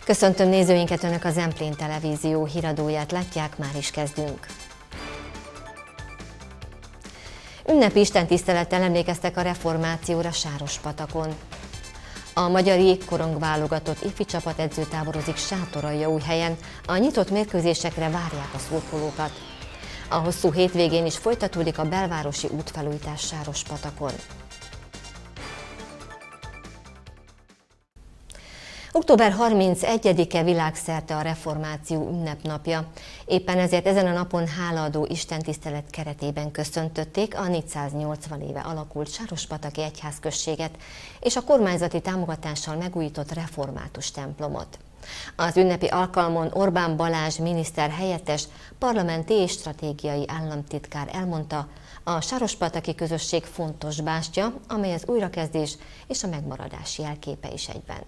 Köszöntöm nézőinket, Önök a Zemplén Televízió híradóját látják, már is kezdünk. Ünnepi istentisztelettel emlékeztek a reformációra Sárospatakon. A magyar jégkorong válogatott ifi csapat edzőtáborozik Sátoraljaújhelyen, a nyitott mérkőzésekre várják a szurkolókat. A hosszú hétvégén is folytatódik a belvárosi útfelújítás Sárospatakon. Október 31-e világszerte a reformáció ünnepnapja. Éppen ezért ezen a napon hálaadó istentisztelet keretében köszöntötték a 480 éve alakult Sárospataki egyházközséget és a kormányzati támogatással megújított református templomot. Az ünnepi alkalmon Orbán Balázs miniszter helyettes, parlamenti és stratégiai államtitkár elmondta, a sárospataki közösség fontos bástya, amely az újrakezdés és a megmaradás jelképe is egyben.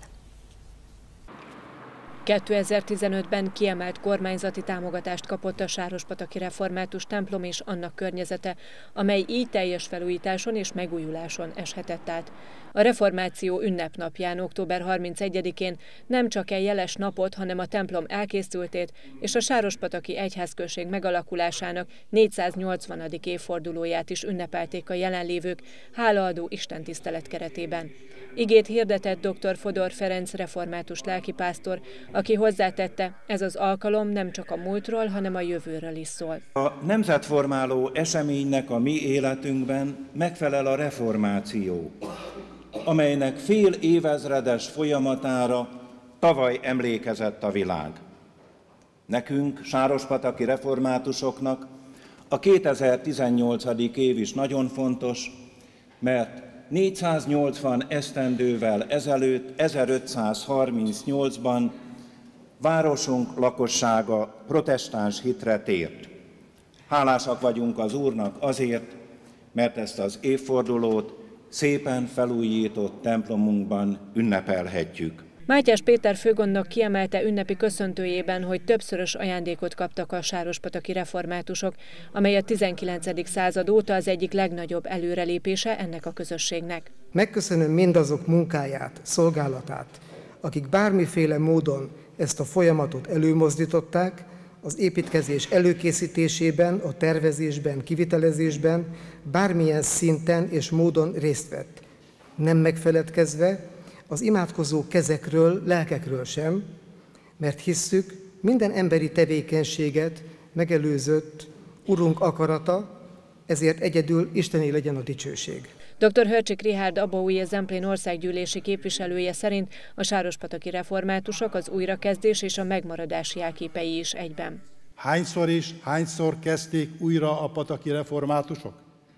2015-ben kiemelt kormányzati támogatást kapott a Sárospataki református templom és annak környezete, amely így teljes felújításon és megújuláson eshetett át. A reformáció ünnepnapján, október 31-én nem csak egy jeles napot, hanem a templom elkészültét és a Sárospataki egyházközség megalakulásának 480. évfordulóját is ünnepelték a jelenlévők hálaadó istentisztelet keretében. Igét hirdetett dr. Fodor Ferenc református lelkipásztor, aki hozzátette, ez az alkalom nem csak a múltról, hanem a jövőről is szól. A nemzetformáló eseménynek a mi életünkben megfelel a reformáció, amelynek fél évezredes folyamatára tavaly emlékezett a világ. Nekünk, sárospataki reformátusoknak a 2018. év is nagyon fontos, mert 480 esztendővel ezelőtt, 1538-ban városunk lakossága protestáns hitre tért. Hálásak vagyunk az Úrnak azért, mert ezt az évfordulót szépen felújított templomunkban ünnepelhetjük. Mátyás Péter főgondnok kiemelte ünnepi köszöntőjében, hogy többszörös ajándékot kaptak a sárospataki reformátusok, amely a 19. század óta az egyik legnagyobb előrelépése ennek a közösségnek. Megköszönöm mindazok munkáját, szolgálatát, akik bármiféle módon ezt a folyamatot előmozdították, az építkezés előkészítésében, a tervezésben, kivitelezésben, bármilyen szinten és módon részt vett. Nem megfeledkezve az imádkozó kezekről, lelkekről sem, mert hisszük, minden emberi tevékenységet megelőzött Urunk akarata, ezért egyedül Istené legyen a dicsőség. Dr. Hörcsik Richárd Abaúj Zemplén országgyűlési képviselője szerint a sárospataki reformátusok az újrakezdés és a megmaradás jelképei is egyben. Hányszor kezdték újra a pataki reformátusok?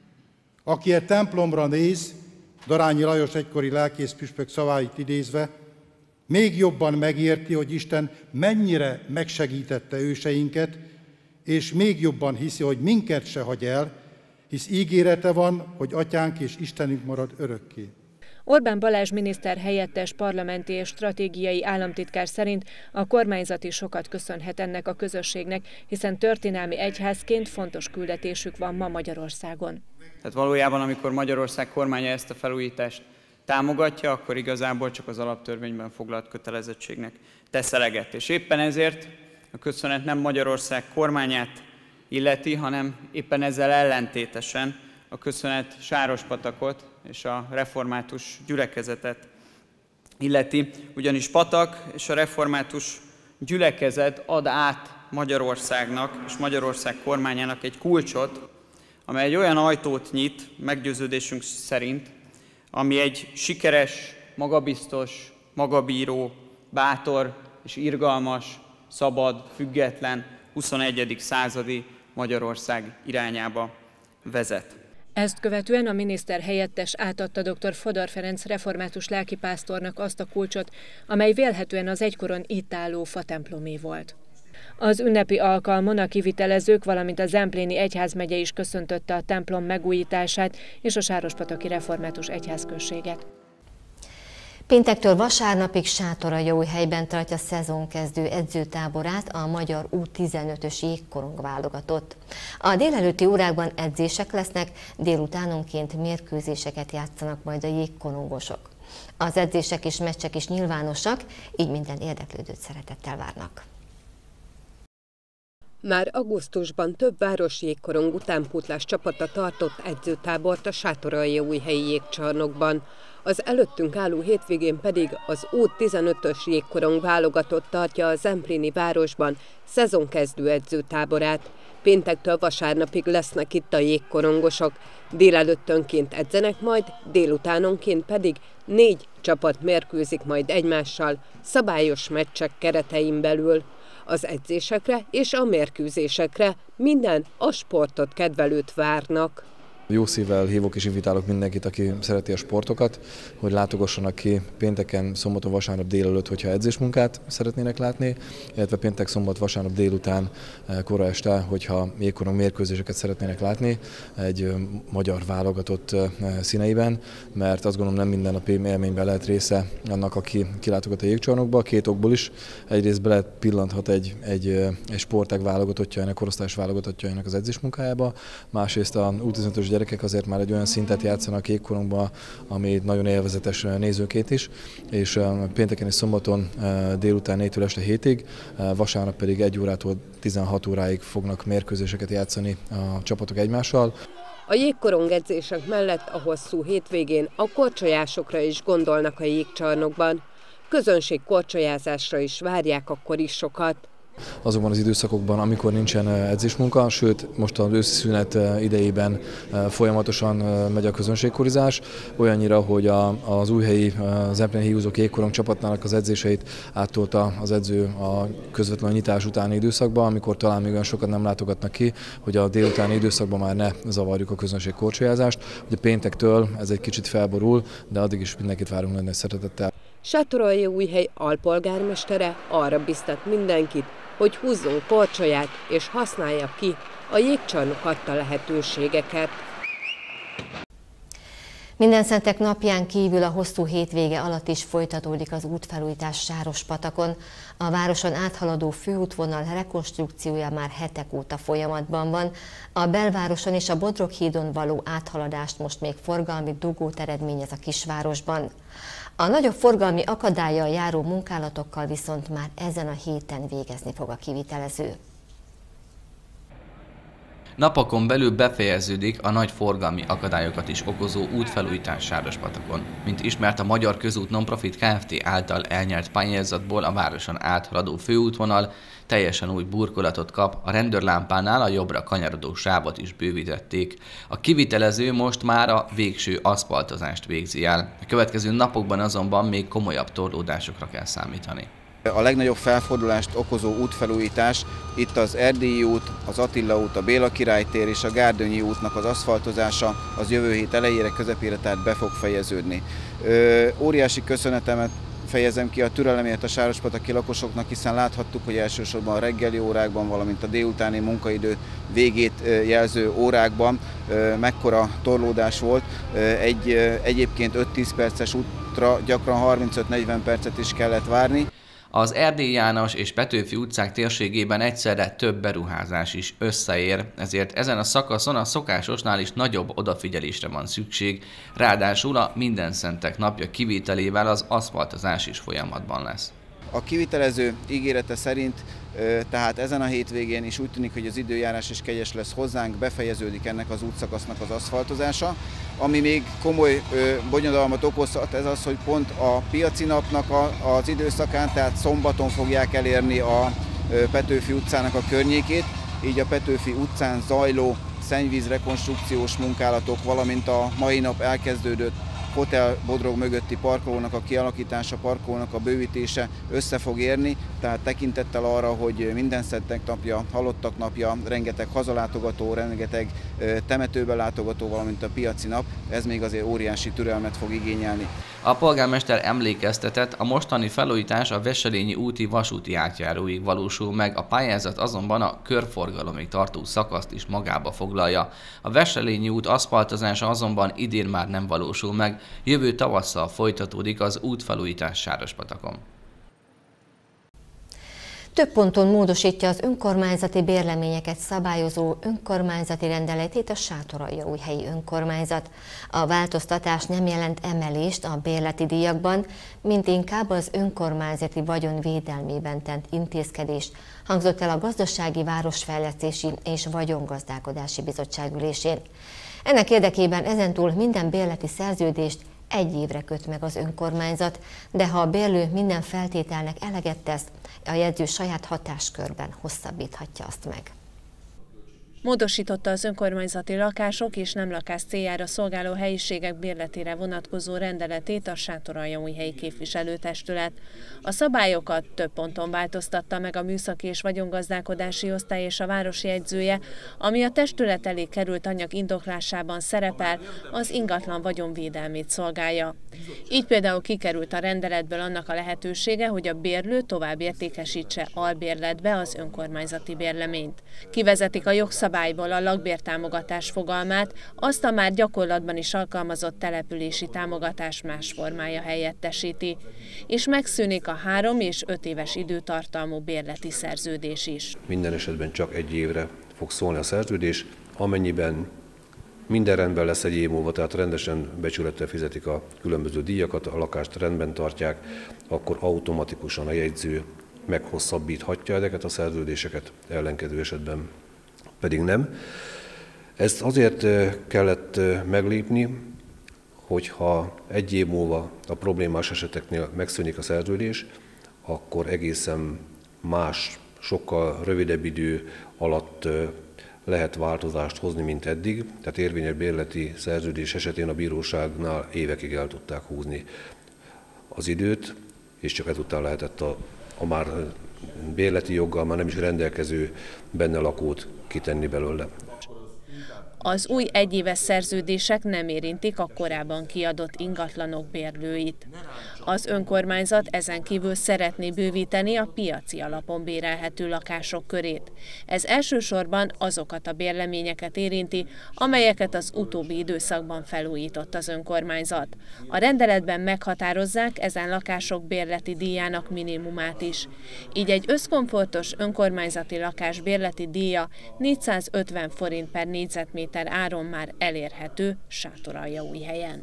Aki a templomra néz, Darányi Lajos egykori lelkészpüspök szavait idézve, még jobban megérti, hogy Isten mennyire megsegítette őseinket, és még jobban hiszi, hogy minket se hagy el, hisz ígérete van, hogy Atyánk és Istenünk marad örökké. Orbán Balázs miniszter helyettes, parlamenti és stratégiai államtitkár szerint a kormányzat is sokat köszönhet ennek a közösségnek, hiszen történelmi egyházként fontos küldetésük van ma Magyarországon. Tehát valójában, amikor Magyarország kormánya ezt a felújítást támogatja, akkor igazából csak az alaptörvényben foglalt kötelezettségnek tesz eleget. És éppen ezért a köszönet nem Magyarország kormányát illeti, hanem éppen ezzel ellentétesen a köszönet Sárospatakot és a református gyülekezetet illeti, ugyanis Patak és a református gyülekezet ad át Magyarországnak és Magyarország kormányának egy kulcsot, amely egy olyan ajtót nyit, meggyőződésünk szerint, ami egy sikeres, magabiztos, magabíró, bátor és irgalmas, szabad, független 21. századi Magyarország irányába vezet. Ezt követően a miniszter helyettes átadta dr. Fodor Ferenc református lelkipásztornak azt a kulcsot, amely vélhetően az egykoron itt álló fatemplomé volt. Az ünnepi alkalmon a kivitelezők, valamint a Zempléni egyházmegye is köszöntötte a templom megújítását és a Sárospataki református egyházközséget. Péntektől vasárnapig Sátoraljaújhelyben tartja szezonkezdő edzőtáborát a magyar U15-ös jégkorong válogatott. A délelőtti órákban edzések lesznek, délutánonként mérkőzéseket játszanak majd a jégkorongosok. Az edzések és meccsek is nyilvánosak, így minden érdeklődőt szeretettel várnak. Már augusztusban több város jégkorong utánpótlás csapata tartott edzőtábort a Sátoraljaújhelyi jégcsarnokban. Az előttünk álló hétvégén pedig az U15-ös jégkorong válogatott tartja a Zempléni városban szezonkezdő edzőtáborát. Péntektől vasárnapig lesznek itt a jégkorongosok. Délelőttönként edzenek majd, délutánonként pedig 4 csapat mérkőzik majd egymással, szabályos meccsek keretein belül. Az edzésekre és a mérkőzésekre minden a sportot kedvelőt várnak. Jó szívvel hívok és invitálok mindenkit, aki szereti a sportokat, hogy látogassanak ki pénteken, szombaton, vasárnap délelőtt, hogyha edzésmunkát szeretnének látni, illetve péntek, szombat, vasárnap délután, kora este, hogyha jégkorong mérkőzéseket szeretnének látni egy magyar válogatott színeiben, mert azt gondolom nem mindennapi élményben lehet része annak, aki kilátogat a jégcsarnokba, 2 okból is. Egyrészt bele pillanthat egy sportág válogatottjainak, korosztályos válogatottjainak az edzésmunkájába, másrészt a U15-ös gyerekek azért már egy olyan szintet játszanak jégkorongban, ami nagyon élvezetes nézőként is, és pénteken és szombaton délután 4-től este 7-ig, vasárnap pedig 1 órától 16 óráig fognak mérkőzéseket játszani a csapatok egymással. A jégkorong edzések mellett a hosszú hétvégén a korcsolyásokra is gondolnak a jégcsarnokban. Közönség korcsolyázásra is várják akkor is sokat. Azokban az időszakokban, amikor nincsen edzésmunka, sőt most az őszi szünet idejében folyamatosan megy a közönségkorizás, olyannyira, hogy az újhelyi Zempléni hígúzók jégkorong csapatnának az edzéseit áttolta az edző a közvetlen nyitás utáni időszakban, amikor talán még olyan sokat nem látogatnak ki, hogy a délutáni időszakban már ne zavarjuk a közönség korcsolyázást. Ugye péntektől ez egy kicsit felborul, de addig is mindenkit várunk nagy szeretettel. Sátoraljaújhely alpolgármestere arra biztat mindenkit, hogy húzzon korcsolyát és használja ki a jégcsarnok adta lehetőségeket. Mindenszentek napján kívül a hosszú hétvége alatt is folytatódik az útfelújítás Sárospatakon. A városon áthaladó főútvonal rekonstrukciója már hetek óta folyamatban van. A belvároson és a Bodroghídon való áthaladást most még forgalmi dugót eredményez a kisvárosban. A nagyobb forgalmi akadállyal járó munkálatokkal viszont már ezen a héten végezni fog a kivitelező. Napokon belül befejeződik a nagy forgalmi akadályokat is okozó útfelújítás Sárospatakon. Mint ismert, a Magyar Közút Nonprofit Kft. Által elnyert pályázatból a városon áthaladó főútvonal teljesen új burkolatot kap, a rendőrlámpánál a jobbra kanyarodó sávot is bővítették. A kivitelező most már a végső aszfaltozást végzi el. A következő napokban azonban még komolyabb torlódásokra kell számítani. A legnagyobb felfordulást okozó útfelújítás itt az Erdélyi út, az Attila út, a Béla Király tér és a Gárdonyi útnak az aszfaltozása az jövő hét elejére, közepére tehát be fog fejeződni. Óriási köszönetemet fejezem ki a türelemért a sárospataki lakosoknak, hiszen láthattuk, hogy elsősorban a reggeli órákban, valamint a délutáni munkaidő végét jelző órákban mekkora torlódás volt. Egyébként 5-10 perces útra gyakran 35-40 percet is kellett várni. Az Erdély János és Petőfi utcák térségében egyszerre több beruházás is összeér, ezért ezen a szakaszon a szokásosnál is nagyobb odafigyelésre van szükség, ráadásul a Mindenszentek napja kivételével az aszfaltozás is folyamatban lesz. A kivitelező ígérete szerint tehát ezen a hétvégén is úgy tűnik, hogy az időjárás is kegyes lesz hozzánk, befejeződik ennek az útszakasznak az aszfaltozása. Ami még komoly bonyodalmat okozhat, ez az, hogy pont a piaci napnak az időszakán, tehát szombaton fogják elérni a Petőfi utcának a környékét, így a Petőfi utcán zajló szennyvíz rekonstrukciós munkálatok, valamint a mai nap elkezdődött Hotel Bodrog mögötti parkolónak a kialakítása, parkolónak a bővítése össze fog érni, tehát tekintettel arra, hogy Mindenszentek napja, halottak napja, rengeteg hazalátogató, rengeteg temetőbe látogató, valamint a piaci nap, ez még azért óriási türelmet fog igényelni. A polgármester emlékeztetett, a mostani felújítás a Wesselényi úti vasúti átjáróig valósul meg, a pályázat azonban a körforgalomig tartó szakaszt is magába foglalja. A Wesselényi út aszfaltozása azonban idén már nem valósul meg, jövő tavasszal folytatódik az útfelújítás Sárospatakon. Több ponton módosítja az önkormányzati bérleményeket szabályozó önkormányzati rendeletét a Sátoraljaújhelyi önkormányzat. A változtatás nem jelent emelést a bérleti díjakban, mint inkább az önkormányzati vagyon védelmében tett intézkedés, hangzott el a Gazdasági, Városfejlesztési és Vagyongazdálkodási Bizottság ülésén. Ennek érdekében ezentúl minden bérleti szerződést 1 évre köt meg az önkormányzat, de ha a bérlő minden feltételnek eleget tesz, a jegyző saját hatáskörben hosszabbíthatja azt meg. Módosította az önkormányzati lakások és nem lakás céljára szolgáló helyiségek bérletére vonatkozó rendeletét a Sátoraljaújhelyi képviselőtestület. A szabályokat több ponton változtatta meg a műszaki és vagyongazdálkodási osztály és a városi jegyzője, ami a testület elé került anyag indoklásában szerepel, az ingatlan vagyonvédelmét szolgálja. Így például kikerült a rendeletből annak a lehetősége, hogy a bérlő tovább értékesítse albérletbe az önkormányzati bérleményt. Kivezetik a jogszabályból a lakbértámogatás fogalmát, azt a már gyakorlatban is alkalmazott települési támogatás más formája helyettesíti, és megszűnik a 3 és 5 éves időtartalmú bérleti szerződés is. Minden esetben csak 1 évre fog szólni a szerződés, amennyiben minden rendben lesz 1 év múlva, tehát rendesen becsülettel fizetik a különböző díjakat, a lakást rendben tartják, akkor automatikusan a jegyző meghosszabbíthatja ezeket a szerződéseket, ellenkező esetben pedig nem. Ezt azért kellett meglépni, hogyha 1 év múlva a problémás eseteknél megszűnik a szerződés, akkor egészen más, sokkal rövidebb idő alatt lehet változást hozni, mint eddig. Tehát érvényes bérleti szerződés esetén a bíróságnál évekig el tudták húzni az időt, és csak ezután lehetett a már bérleti joggal már nem is rendelkező benne lakót kitenni belőle. Az új 1 éves szerződések nem érintik a korábban kiadott ingatlanok bérlőit. Az önkormányzat ezen kívül szeretné bővíteni a piaci alapon bérelhető lakások körét. Ez elsősorban azokat a bérleményeket érinti, amelyeket az utóbbi időszakban felújított az önkormányzat. A rendeletben meghatározzák ezen lakások bérleti díjának minimumát is. Így egy összkomfortos önkormányzati lakás bérleti díja 450 forint per négyzetméter áron már elérhető Sátoraljaújhelyen.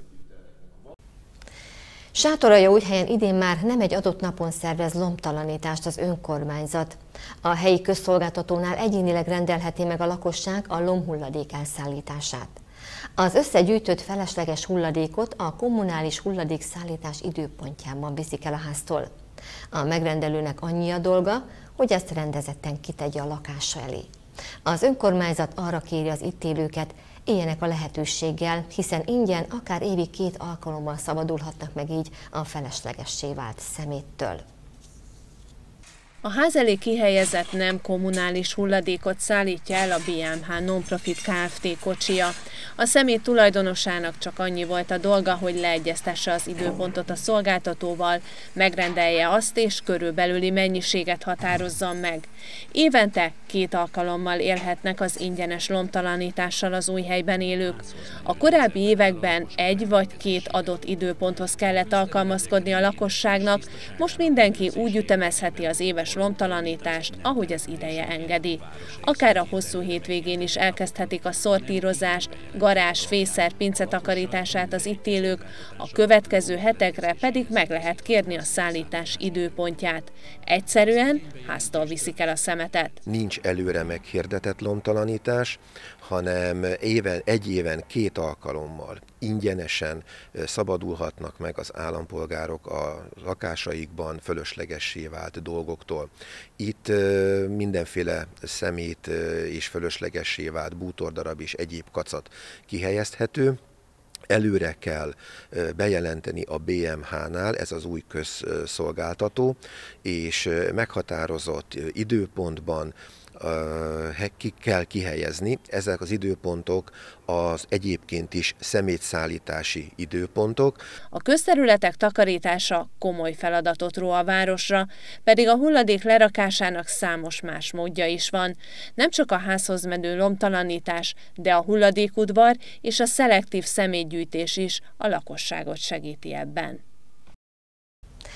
Sátoraljaújhelyen idén már nem egy adott napon szervez lombtalanítást az önkormányzat. A helyi közszolgáltatónál egyénileg rendelheti meg a lakosság a lombhulladék elszállítását. Az összegyűjtött felesleges hulladékot a kommunális hulladékszállítás időpontjában viszik el a háztól. A megrendelőnek annyi a dolga, hogy ezt rendezetten kitegye a lakása elé. Az önkormányzat arra kéri az itt élőket, éljenek a lehetőséggel, hiszen ingyen akár évi 2 alkalommal szabadulhatnak meg így a feleslegessé vált szeméttől. A ház elé kihelyezett nem kommunális hulladékot szállítja el a BMH Nonprofit Kft. Kocsia. A szemét tulajdonosának csak annyi volt a dolga, hogy leegyeztesse az időpontot a szolgáltatóval, megrendelje azt és körülbelüli mennyiséget határozzon meg. Évente 2 alkalommal élhetnek az ingyenes lombtalanítással az új helyben élők. A korábbi években 1 vagy 2 adott időponthoz kellett alkalmazkodni a lakosságnak, most mindenki úgy ütemezheti az éves lombtalanítást, ahogy az ideje engedi. Akár a hosszú hétvégén is elkezdhetik a szortírozást, garázs, fészer, pince takarítását az itt élők, a következő hetekre pedig meg lehet kérni a szállítás időpontját. Egyszerűen háztól viszik el a szemetet. Nincs előre meghirdetett lombtalanítás, hanem 1 éven 2 alkalommal ingyenesen szabadulhatnak meg az állampolgárok a lakásaikban fölöslegessé vált dolgoktól. Itt mindenféle szemét és fölöslegessé vált bútordarab és egyéb kacat kihelyezhető. Előre kell bejelenteni a BMH-nál, ez az új közszolgáltató, és meghatározott időpontban ki kell kihelyezni. Ezek az időpontok az egyébként is szemétszállítási időpontok. A közterületek takarítása komoly feladatot ró a városra, pedig a hulladék lerakásának számos más módja is van. Nem csak a házhoz menő lombtalanítás, de a hulladékudvar és a szelektív szemétgyűjtés is a lakosságot segíti ebben.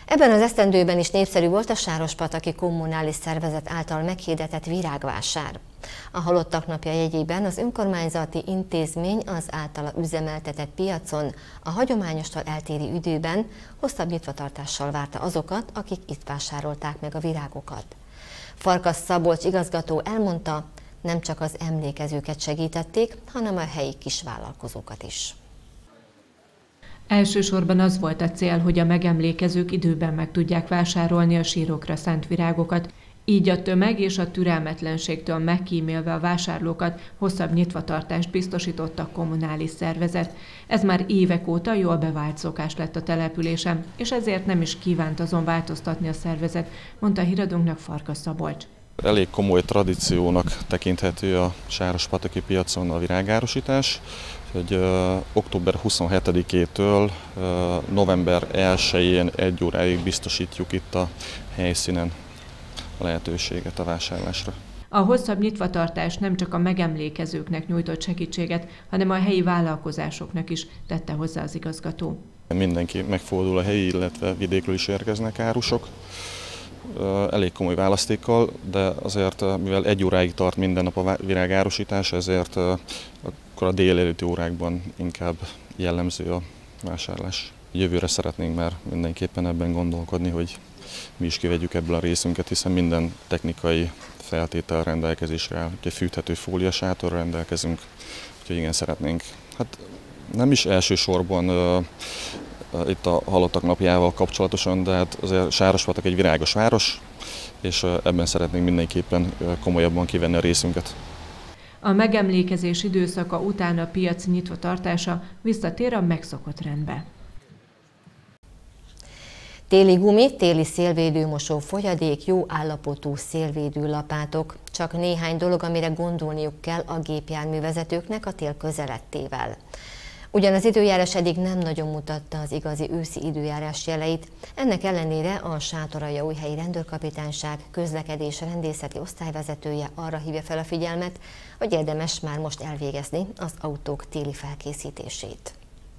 Ebben az esztendőben is népszerű volt a Sárospataki Kommunális Szervezet által meghirdetett virágvásár. A Halottak Napja jegyében az önkormányzati intézmény az általa üzemeltetett piacon a hagyományostól eltérő időben hosszabb nyitvatartással várta azokat, akik itt vásárolták meg a virágokat. Farkas Szabolcs igazgató elmondta, nem csak az emlékezőket segítették, hanem a helyi kisvállalkozókat is. Elsősorban az volt a cél, hogy a megemlékezők időben meg tudják vásárolni a sírokra szánt virágokat, így a tömeg és a türelmetlenségtől megkímélve a vásárlókat hosszabb nyitvatartást biztosított a kommunális szervezet. Ez már évek óta jól bevált szokás lett a településen, és ezért nem is kívánt azon változtatni a szervezet, mondta a híradónknak Farkas Szabolcs. Elég komoly tradíciónak tekinthető a Sárospataki piacon a virágárusítás, hogy október 27-től november 1-én 1 óráig biztosítjuk itt a helyszínen a lehetőséget a vásárlásra. A hosszabb nyitvatartás nem csak a megemlékezőknek nyújtott segítséget, hanem a helyi vállalkozásoknak is, tette hozzá az igazgató. Mindenki megfordul a helyi, illetve vidékről is érkeznek árusok. Elég komoly választékkal, de azért, mivel 1 óráig tart minden nap a virágárusítás, ezért akkor a délelőtti órákban inkább jellemző a vásárlás. Jövőre szeretnénk már mindenképpen ebben gondolkodni, hogy mi is kivegyük ebből a részünket, hiszen minden technikai feltétel rendelkezésre áll. Ugye fűthető fóliasátorral rendelkezünk, úgyhogy igen, szeretnénk. Hát nem is elsősorban itt a Halottak Napjával kapcsolatosan, de hát azért Sárospatak egy virágos város, és ebben szeretnénk mindenképpen komolyabban kivenni a részünket. A megemlékezés időszaka után a piac nyitva tartása visszatér a megszokott rendbe. Téli gumi, téli szélvédőmosó folyadék, jó állapotú szélvédő lapátok. Csak néhány dolog, amire gondolniuk kell a gépjárművezetőknek a tél közelettével. Ugyan az időjárás eddig nem nagyon mutatta az igazi őszi időjárás jeleit, ennek ellenére a Sátoraljaújhelyi Rendőrkapitányság közlekedés rendészeti osztályvezetője arra hívja fel a figyelmet, hogy érdemes már most elvégezni az autók téli felkészítését.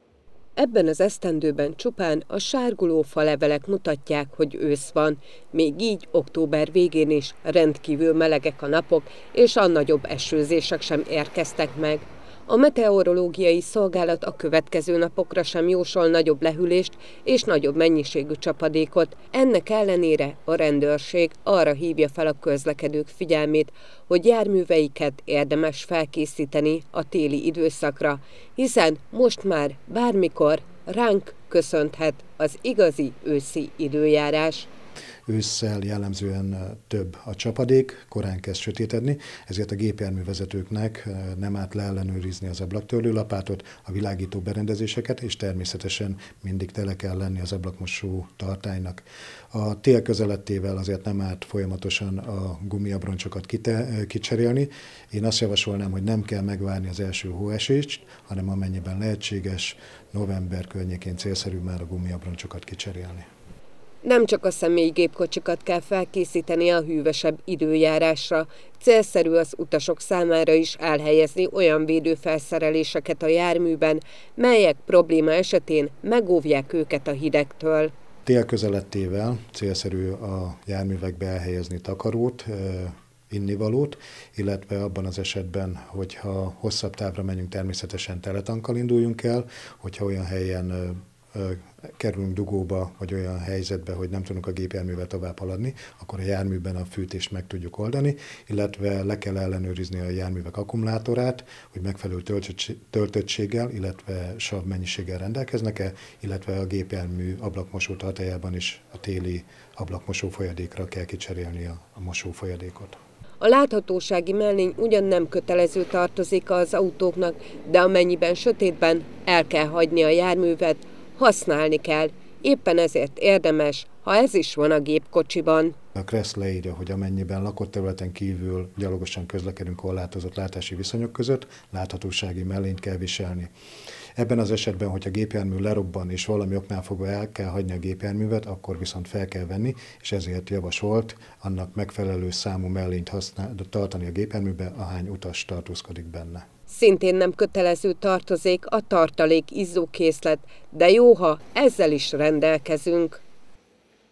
Ebben az esztendőben csupán a sárguló falevelek mutatják, hogy ősz van, még így október végén is rendkívül melegek a napok, és a nagyobb esőzések sem érkeztek meg. A meteorológiai szolgálat a következő napokra sem jósol nagyobb lehűlést és nagyobb mennyiségű csapadékot. Ennek ellenére a rendőrség arra hívja fel a közlekedők figyelmét, hogy járműveiket érdemes felkészíteni a téli időszakra, hiszen most már bármikor ránk köszönthet az igazi őszi időjárás. Ősszel jellemzően több a csapadék, korán kezd sötétedni, ezért a gépjárművezetőknek nem árt leellenőrizni az ablaktörlőlapátot, a világító berendezéseket, és természetesen mindig tele kell lenni az ablakmosó tartálynak. A tél közelettével azért nem árt folyamatosan a gumiabroncsokat kicserélni. Én azt javasolnám, hogy nem kell megvárni az első hóesést, hanem amennyiben lehetséges, november környékén célszerű már a gumiabroncsokat kicserélni. Nem csak a személygépkocsikat kell felkészíteni a hűvösebb időjárásra, célszerű az utasok számára is elhelyezni olyan védőfelszereléseket a járműben, melyek probléma esetén megóvják őket a hidegtől. Tél közelettével célszerű a járművekbe elhelyezni takarót, innivalót, illetve abban az esetben, hogyha hosszabb távra menjünk, természetesen teletankkal induljunk el, hogyha olyan helyen kerülünk dugóba, vagy olyan helyzetbe, hogy nem tudunk a gépjárművel tovább haladni, akkor a járműben a fűtést meg tudjuk oldani, illetve le kell ellenőrizni a járművek akkumulátorát, hogy megfelelő töltöttséggel, illetve sav mennyiséggel rendelkeznek-e, illetve a gépjármű ablakmosó tartályában is a téli ablakmosó folyadékra kell kicserélni a mosó folyadékot. A láthatósági mellény ugyan nem kötelező tartozéka az autóknak, de amennyiben sötétben el kell hagyni a járművet, használni kell. Éppen ezért érdemes, ha ez is van a gépkocsiban. A KRESZ leírja, hogy amennyiben lakott területen kívül gyalogosan közlekedünk korlátozott látási viszonyok között, láthatósági mellényt kell viselni. Ebben az esetben, hogyha a gépjármű lerobban és valami oknál fogva el kell hagyni a gépjárművet, akkor viszont fel kell venni, és ezért javasolt annak megfelelő számú mellényt tartani a gépjárműbe, ahány utas tartózkodik benne. Szintén nem kötelező tartozék a tartalék izzókészlet, de jó, ha ezzel is rendelkezünk.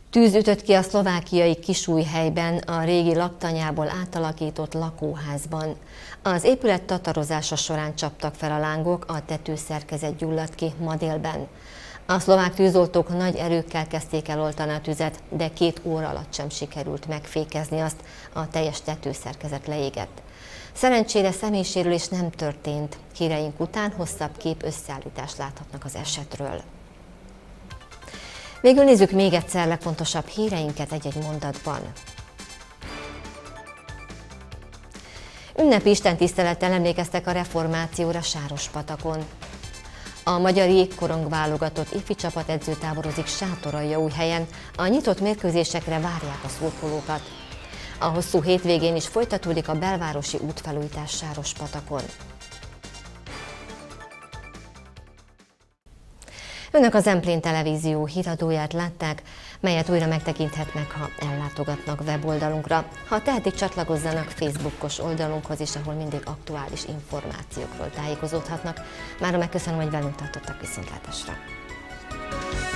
Tűz ütött ki a szlovákiai Kisújhelyben, a régi laktanyából átalakított lakóházban. Az épület tatarozása során csaptak fel a lángok, a tetőszerkezet gyulladt ki ma délben. A szlovák tűzoltók nagy erőkkel kezdték el oltani a tüzet, de 2 óra alatt sem sikerült megfékezni azt, a teljes tetőszerkezet leégett. Szerencsére személysérülés nem történt. Híreink után hosszabb kép összeállítást láthatnak az esetről. Végül nézzük még egyszer legfontosabb híreinket egy-egy mondatban. Ünnepi istentisztelettel emlékeztek a reformációra Sárospatakon. A magyar jégkorong válogatott ifi csapat edzőtáborozik Sátoraljaújhelyen, a nyitott mérkőzésekre várják a szurkolókat. A hosszú hétvégén is folytatódik a belvárosi útfelújítás Sárospatakon. Önök az Zemplén Televízió híradóját látták, melyet újra megtekinthetnek, ha ellátogatnak weboldalunkra. Ha tehetik, csatlakozzanak Facebookos oldalunkhoz is, ahol mindig aktuális információkról tájékozódhatnak. Mára megköszönöm, hogy velünk tartottak, viszontlátásra!